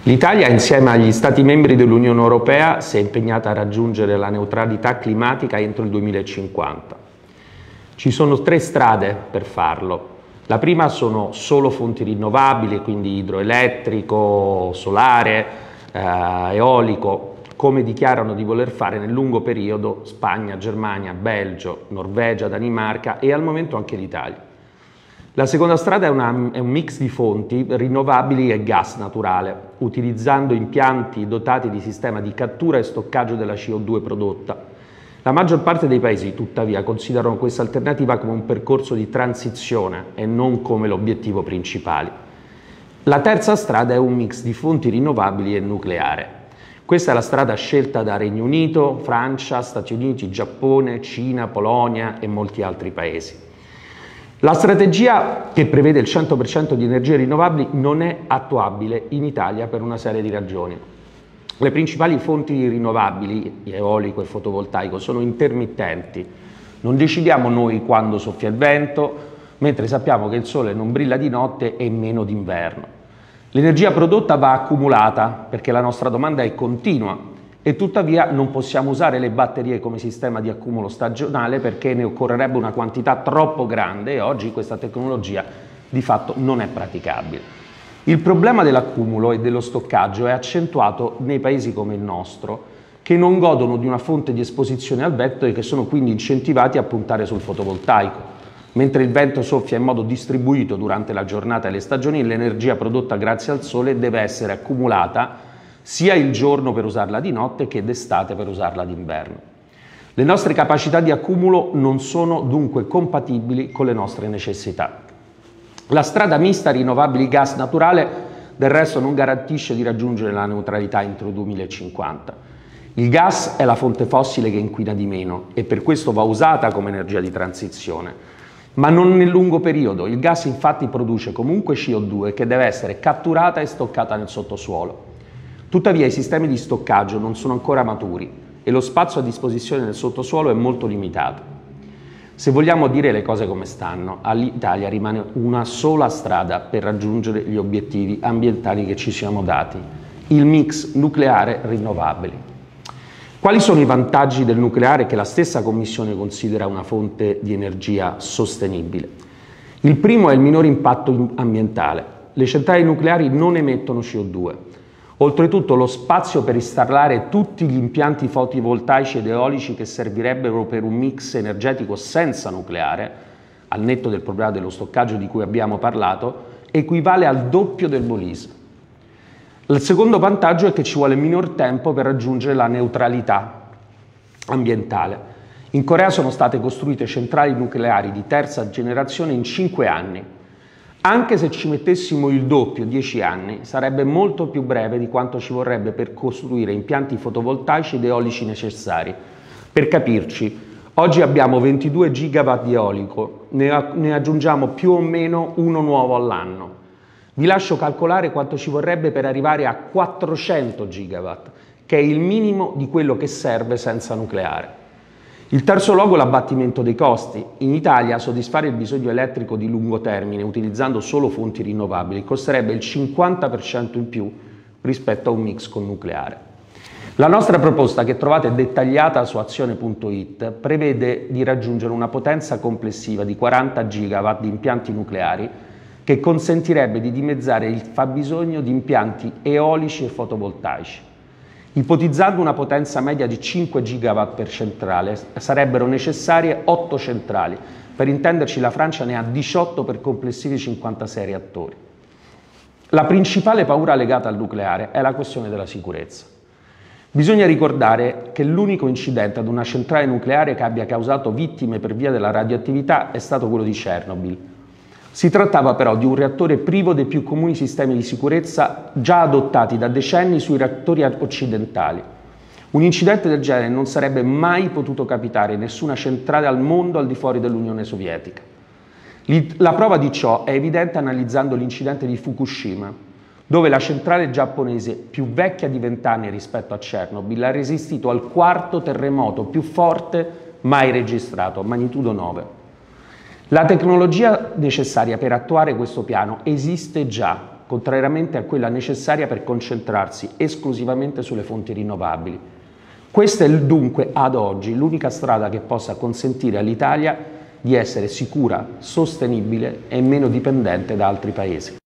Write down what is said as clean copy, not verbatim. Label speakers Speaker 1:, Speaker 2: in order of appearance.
Speaker 1: L'Italia, insieme agli Stati membri dell'Unione Europea, si è impegnata a raggiungere la neutralità climatica entro il 2050. Ci sono 3 strade per farlo. La prima sono solo fonti rinnovabili, quindi idroelettrico, solare, eolico, come dichiarano di voler fare nel lungo periodo Spagna, Germania, Belgio, Norvegia, Danimarca e al momento anche l'Italia. La seconda strada è un mix di fonti rinnovabili e gas naturale, utilizzando impianti dotati di sistema di cattura e stoccaggio della CO2 prodotta. La maggior parte dei paesi, tuttavia, considerano questa alternativa come un percorso di transizione e non come l'obiettivo principale. La terza strada è un mix di fonti rinnovabili e nucleare. Questa è la strada scelta da Regno Unito, Francia, Stati Uniti, Giappone, Cina, Polonia e molti altri paesi. La strategia che prevede il 100% di energie rinnovabili non è attuabile in Italia per una serie di ragioni. Le principali fonti rinnovabili, eolico e fotovoltaico, sono intermittenti. Non decidiamo noi quando soffia il vento, mentre sappiamo che il sole non brilla di notte e meno d'inverno. L'energia prodotta va accumulata perché la nostra domanda è continua e tuttavia non possiamo usare le batterie come sistema di accumulo stagionale perché ne occorrerebbe una quantità troppo grande e oggi questa tecnologia di fatto non è praticabile. Il problema dell'accumulo e dello stoccaggio è accentuato nei paesi come il nostro, che non godono di una fonte di esposizione al vento e che sono quindi incentivati a puntare sul fotovoltaico. Mentre il vento soffia in modo distribuito durante la giornata e le stagioni, l'energia prodotta grazie al sole deve essere accumulata sia il giorno per usarla di notte che d'estate per usarla d'inverno. Le nostre capacità di accumulo non sono dunque compatibili con le nostre necessità. La strada mista rinnovabili gas naturale del resto non garantisce di raggiungere la neutralità entro il 2050. Il gas è la fonte fossile che inquina di meno e per questo va usata come energia di transizione, ma non nel lungo periodo. Il gas infatti produce comunque CO2 che deve essere catturata e stoccata nel sottosuolo. Tuttavia i sistemi di stoccaggio non sono ancora maturi e lo spazio a disposizione nel sottosuolo è molto limitato. Se vogliamo dire le cose come stanno, all'Italia rimane una sola strada per raggiungere gli obiettivi ambientali che ci siamo dati: il mix nucleare rinnovabili. Quali sono i vantaggi del nucleare che la stessa Commissione considera una fonte di energia sostenibile? Il primo è il minore impatto ambientale. Le centrali nucleari non emettono CO2. Oltretutto lo spazio per installare tutti gli impianti fotovoltaici ed eolici che servirebbero per un mix energetico senza nucleare, al netto del problema dello stoccaggio di cui abbiamo parlato, equivale al doppio del Molise. Il secondo vantaggio è che ci vuole minor tempo per raggiungere la neutralità ambientale. In Corea sono state costruite centrali nucleari di terza generazione in 5 anni. Anche se ci mettessimo il doppio, 10 anni, sarebbe molto più breve di quanto ci vorrebbe per costruire impianti fotovoltaici ed eolici necessari. Per capirci, oggi abbiamo 22 gigawatt di eolico, ne aggiungiamo più o meno uno nuovo all'anno. Vi lascio calcolare quanto ci vorrebbe per arrivare a 400 gigawatt, che è il minimo di quello che serve senza nucleare. Il terzo luogo è l'abbattimento dei costi. In Italia soddisfare il bisogno elettrico di lungo termine utilizzando solo fonti rinnovabili costerebbe il 50% in più rispetto a un mix con nucleare. La nostra proposta, che trovate dettagliata su azione.it, prevede di raggiungere una potenza complessiva di 40 gigawatt di impianti nucleari che consentirebbe di dimezzare il fabbisogno di impianti eolici e fotovoltaici. Ipotizzando una potenza media di 5 gigawatt per centrale, sarebbero necessarie 8 centrali. Per intenderci, la Francia ne ha 18 per complessivi 56 reattori. La principale paura legata al nucleare è la questione della sicurezza. Bisogna ricordare che l'unico incidente ad una centrale nucleare che abbia causato vittime per via della radioattività è stato quello di Chernobyl. Si trattava però di un reattore privo dei più comuni sistemi di sicurezza già adottati da decenni sui reattori occidentali. Un incidente del genere non sarebbe mai potuto capitare in nessuna centrale al mondo al di fuori dell'Unione Sovietica. La prova di ciò è evidente analizzando l'incidente di Fukushima, dove la centrale giapponese, più vecchia di 20 anni rispetto a Chernobyl, ha resistito al quarto terremoto più forte mai registrato, magnitudo 9. La tecnologia necessaria per attuare questo piano esiste già, contrariamente a quella necessaria per concentrarsi esclusivamente sulle fonti rinnovabili. Questa è dunque ad oggi l'unica strada che possa consentire all'Italia di essere sicura, sostenibile e meno dipendente da altri paesi.